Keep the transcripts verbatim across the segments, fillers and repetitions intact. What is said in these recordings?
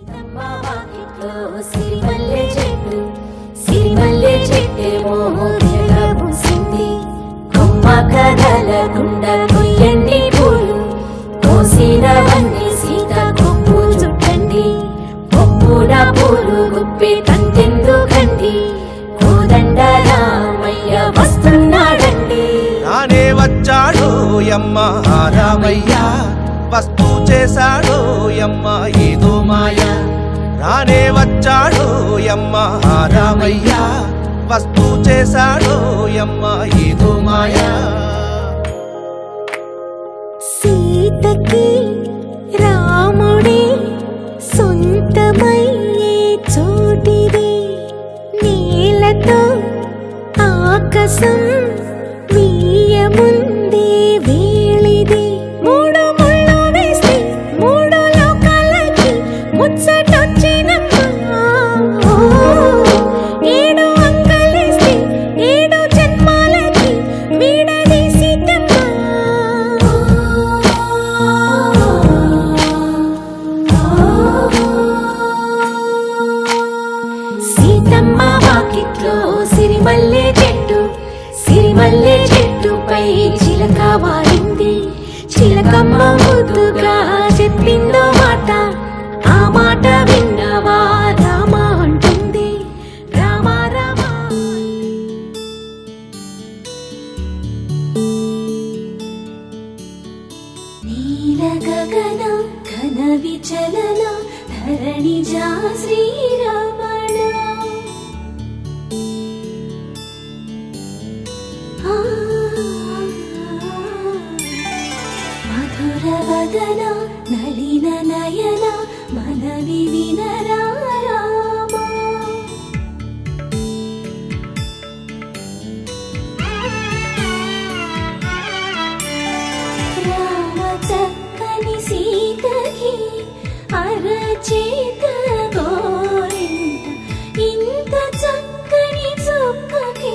సిరిమల్లె చెట్టు సిరిమల్లె చెట్టేమో పూసింది కొమ్మ కదలకుండా కొయ్యండి పూలు కోసినవన్నీ సీత కొప్పు చుట్టండి పప్పున పూలు గుప్పే కంటెందుకండి కోదండ రామయ్య వస్తున్నాడండి. రానే వచ్చాడు యమ్మ రామయ్య వస్తూ చేశాడు యమ్మ ఏదో మాయ. రానే వచ్చాడు యమ్మ రామయ్య వస్తూ చేశాడు యమ్మ ఏదో మాయ. సీతకి రాముడే సొంతమయ్యే చోటిది నీలతో ఆకాశం వీయముందే వేళిది మూడు ముళ్ళు వేస్తే మూడు లోకాలకి ముచ్చటొచ్చినమ్మ ఏడు అంకలేస్తే ఏడు జన్మాలకి వీడది సీతమ్మ. సీతమ్మ వాకిట్లో సిరిమల్లె చెట్టు సిరిమల్లె చెట్టుపై చిలక వారింది చిలకమ్మ ముద్దుగా చెప్పిందో మాట ఆ మాట విన్నవా రామ అంటుంది రామ రామ. నీల గగన ఘన విచలన ధరణిజా శ్రీరమణ మధుర వదన నళిన నయన మనవి వినరా రామ. రామ చక్కని సీతకి అరచేత గోరింట ఇంత చక్కని చుక్కకి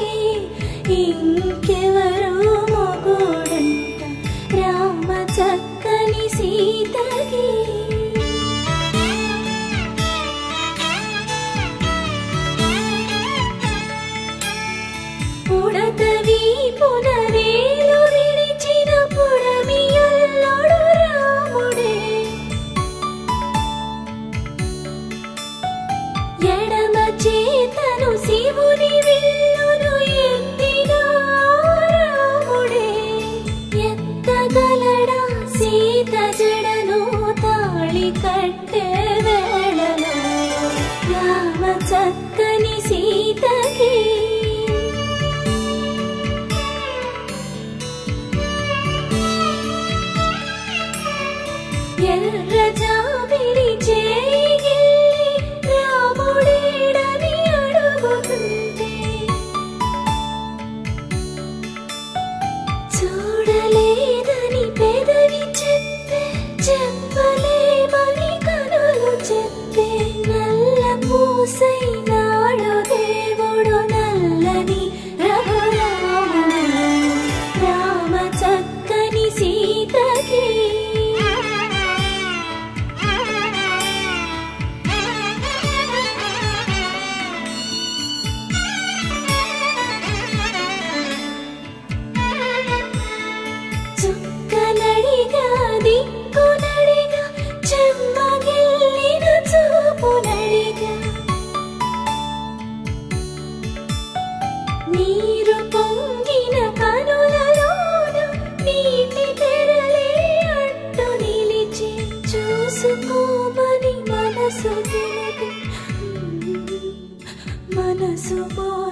ఇంకెవరో మొగుడంట రామ చక్కని సీతకి. పుడతవి పునరేలు విడిచిన పుడమియల్లోడు రాముడే ఎడమ చేతను శివుని విల్లును ఎత్తిన రాముడే ఎత్తగలడా సీత జడను తాళి కట్టే వేళలో రామ చక్కని సీతకి. ఎర్ర జాబిలి చేయి రాముడేడని అడుగుతుంటే చూడలేదని పెదవి చెప్పే చెప్పలేమని కనులు చెప్పే నల్ల పూసై నాడు దేవుడు నల్లని రఘురాముడు రామ చక్కని సీతకి. చుక్కనడిగా దిక్కునడిగా చెమ్మగిల్లిన చూపునడిగా నీరు పొంగిన కనులలోన నీటి తెరలే అట్టు నిలిచి చూసుకోమని మనసు తెలుగు మనసు